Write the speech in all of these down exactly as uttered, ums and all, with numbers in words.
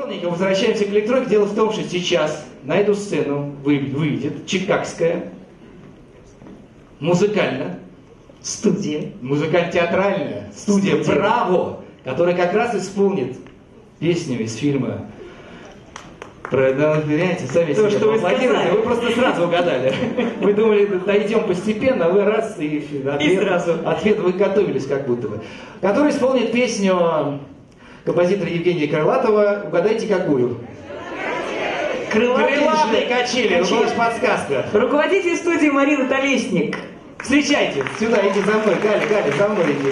ровненько возвращаемся к электронике. Дело в том, что сейчас на эту сцену выйдет чикагская музыкальная студия, музыкально-театральная студия «Браво», которая как раз исполнит песню из фильма про, ну, понимаете, сами то, себе поаплодируете. Вы просто сразу угадали. Вы думали, дойдем постепенно, а вы раз и ответ, и сразу. Ответ вы готовились как будто бы. Который исполнит песню композитора Евгения Крылатова. Угадайте, какую? Крылатые, Крылатые качели. Ну, это подсказка. Руководитель студии Марина Толесник. Встречайте. Сюда, иди за мной. Галя, Галя, за мной иди.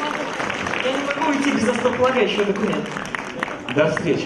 Я не могу уйти без основополагающего документа. До встречи.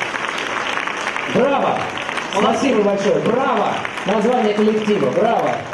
Браво! Спасибо большое. Браво! Название коллектива. Браво!